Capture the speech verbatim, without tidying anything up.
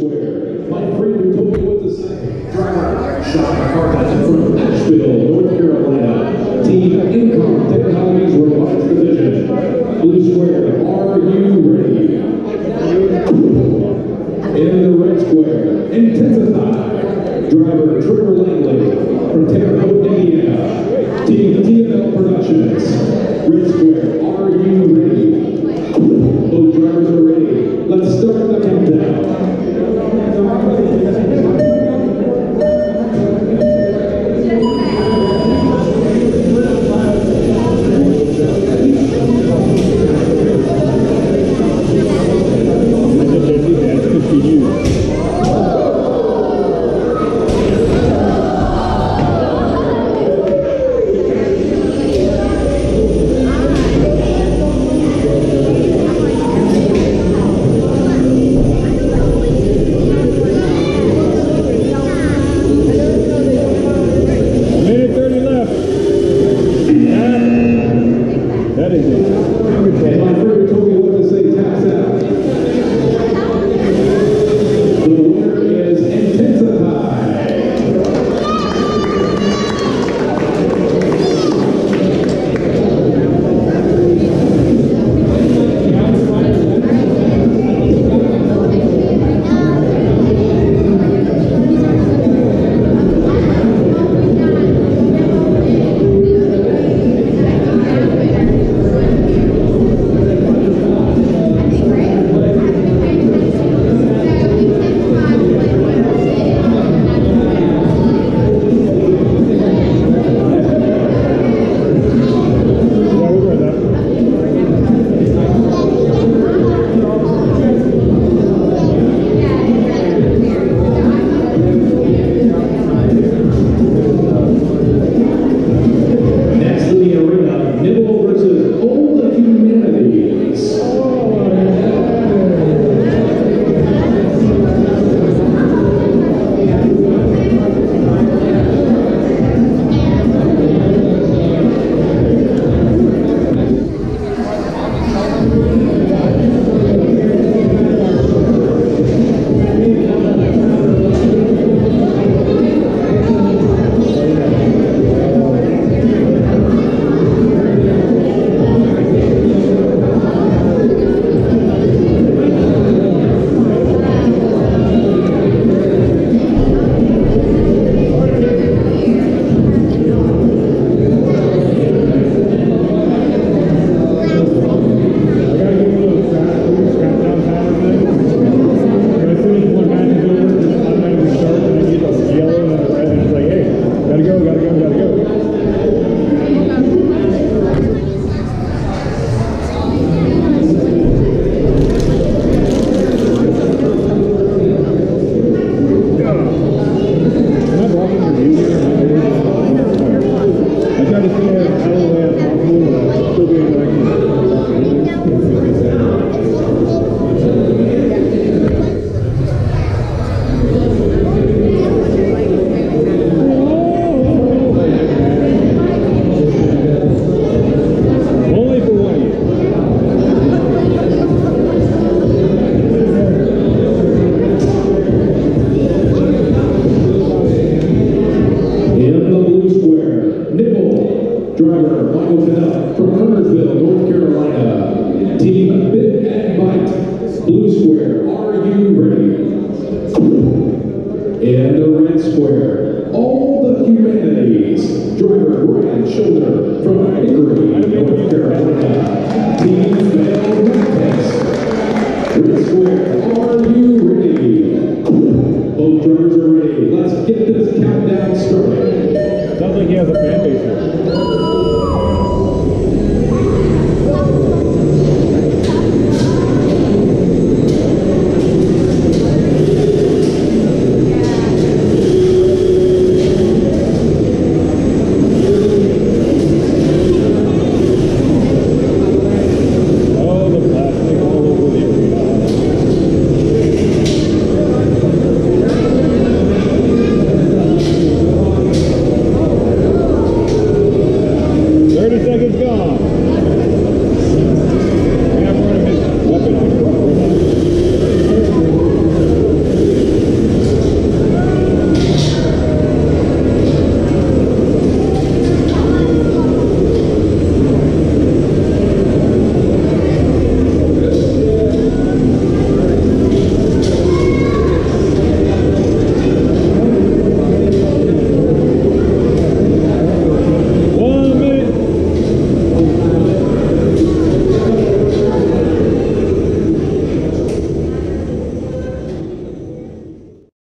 square, my friend who told me what to say. Driver, Sean Carpenter from Nashville, North Carolina. Team Income Technologies Robotics Division. Blue square, are you ready? In the red square, IntensiTi. Driver, Trevor Langley from Terre Haute, Indiana. Team T N L Productions. Red square, are you ready? Both drivers are ready. Let's start the countdown. Driver Michael from Kernersville, North Carolina. Team Bit and Bite, Blue Square.